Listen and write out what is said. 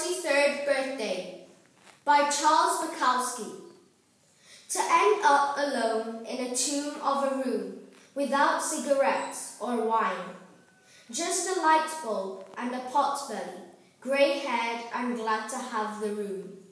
43rd Birthday by Charles Bukowski. To end up alone in a tomb of a room, without cigarettes or wine, just a light bulb and a pot belly, grey-haired and glad to have the room.